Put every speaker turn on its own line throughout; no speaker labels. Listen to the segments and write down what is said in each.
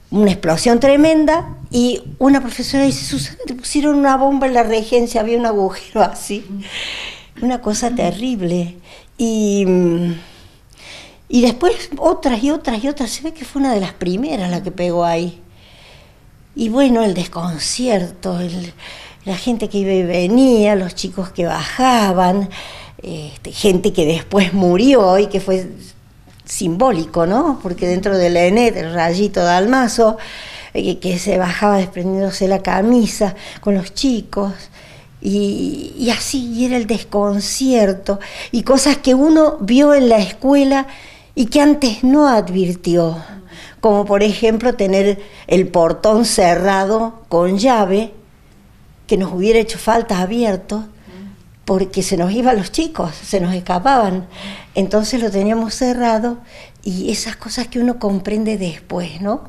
una explosión tremenda y una profesora dice, Susana, te pusieron una bomba en la regencia, había un agujero así, una cosa terrible. Y después otras y otras y otras, se ve que fue una de las primeras la que pegó ahí. Y bueno, el desconcierto, la gente que iba y venía, los chicos que bajaban, gente que después murió y que fue simbólico, ¿no? Porque dentro del ENET, el Rayito Dalmazo, que se bajaba desprendiéndose la camisa con los chicos, y así, y era el desconcierto, y cosas que uno vio en la escuela y que antes no advirtió, como por ejemplo tener el portón cerrado con llave, que nos hubiera hecho falta abierto, porque se nos iban los chicos, se nos escapaban, entonces lo teníamos cerrado, y esas cosas que uno comprende después, ¿no?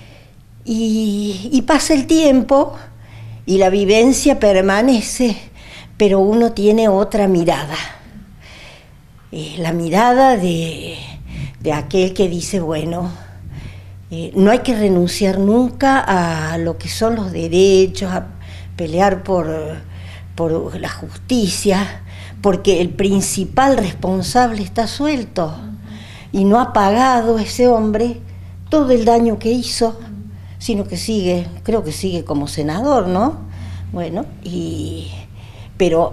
Y pasa el tiempo, y la vivencia permanece, pero uno tiene otra mirada, la mirada de aquel que dice, bueno, no hay que renunciar nunca a lo que son los derechos, a pelear por la justicia, porque el principal responsable está suelto y no ha pagado ese hombre todo el daño que hizo, sino que sigue, creo que sigue como senador, ¿no? Bueno, pero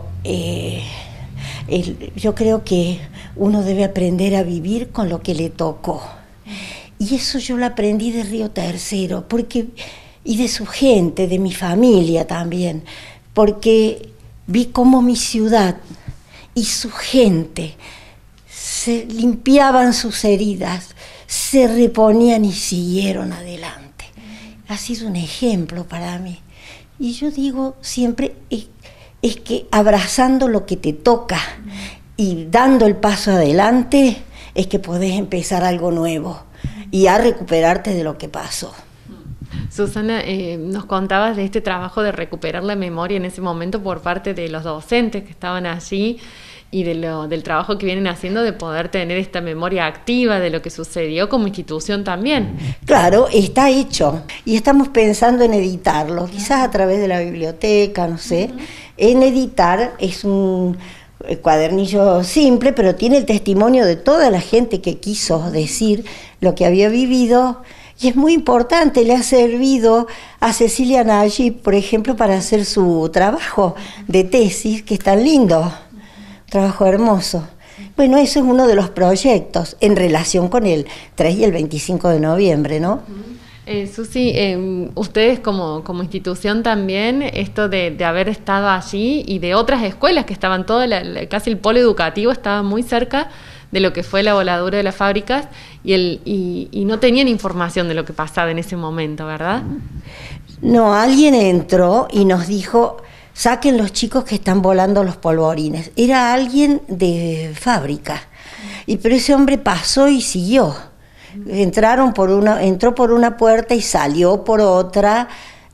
yo creo que uno debe aprender a vivir con lo que le tocó. Y eso yo lo aprendí de Río Tercero, y de su gente, de mi familia también, porque vi cómo mi ciudad y su gente se limpiaban sus heridas, se reponían y siguieron adelante. Ha sido un ejemplo para mí. Y yo digo siempre, es que abrazando lo que te toca y dando el paso adelante, es que podés empezar algo nuevo y a recuperarte de lo que pasó.
Susana, nos contabas de este trabajo de recuperar la memoria en ese momento por parte de los docentes que estaban allí y del trabajo que vienen haciendo de poder tener esta memoria activa de lo que sucedió como institución también.
Claro, está hecho y estamos pensando en editarlo, quizás a través de la biblioteca, no sé. En editar es un cuadernillo simple, pero tiene el testimonio de toda la gente que quiso decir lo que había vivido. Y es muy importante, le ha servido a Cecilia Nayib, por ejemplo, para hacer su trabajo de tesis, que es tan lindo, un trabajo hermoso. Bueno, eso es uno de los proyectos en relación con el 3 y el 25 de noviembre, ¿no?
Susi, ustedes como institución también, esto de haber estado allí y de otras escuelas que estaban casi el polo educativo estaba muy cerca de lo que fue la voladura de las fábricas y no tenían información de lo que pasaba en ese momento, ¿verdad?
No, alguien entró y nos dijo, saquen los chicos que están volando los polvorines. Era alguien de fábrica, pero ese hombre pasó y siguió. Entró por una puerta y salió por otra,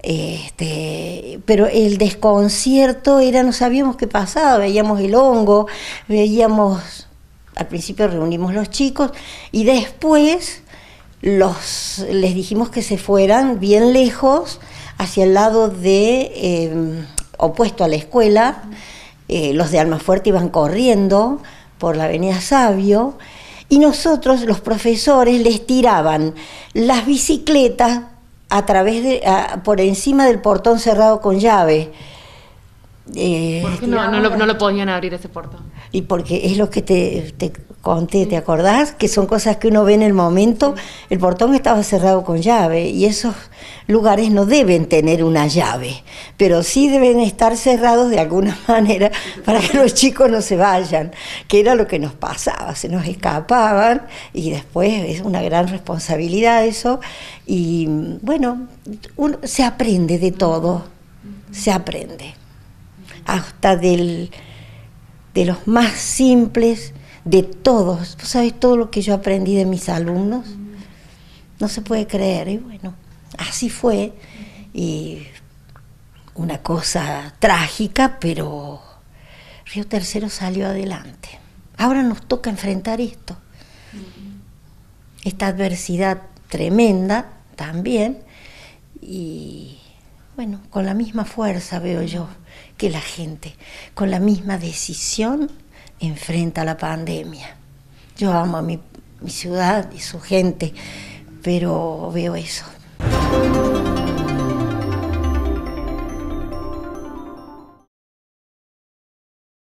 pero el desconcierto era, no sabíamos qué pasaba, veíamos el hongo, al principio reunimos los chicos y después les dijimos que se fueran bien lejos hacia el lado opuesto a la escuela. Los de Almafuerte iban corriendo por la avenida Sabio y nosotros, los profesores, les tiraban las bicicletas por encima del portón cerrado con llave.
¿Por qué no lo podían abrir ese portón?
Y porque es lo que te conté, ¿te acordás? Que son cosas que uno ve en el momento. El portón estaba cerrado con llave y esos lugares no deben tener una llave, pero sí deben estar cerrados de alguna manera para que los chicos no se vayan, que era lo que nos pasaba, se nos escapaban y después es una gran responsabilidad eso. Y bueno, uno se aprende de todo, se aprende. Hasta de los más simples, de todos. ¿Tú sabes todo lo que yo aprendí de mis alumnos? No se puede creer. Y bueno, así fue. Y una cosa trágica, pero Río Tercero salió adelante. Ahora nos toca enfrentar esto. Esta adversidad tremenda, también, y bueno, con la misma fuerza veo yo que la gente, con la misma decisión, enfrenta la pandemia. Yo amo a mi ciudad y su gente, pero veo eso.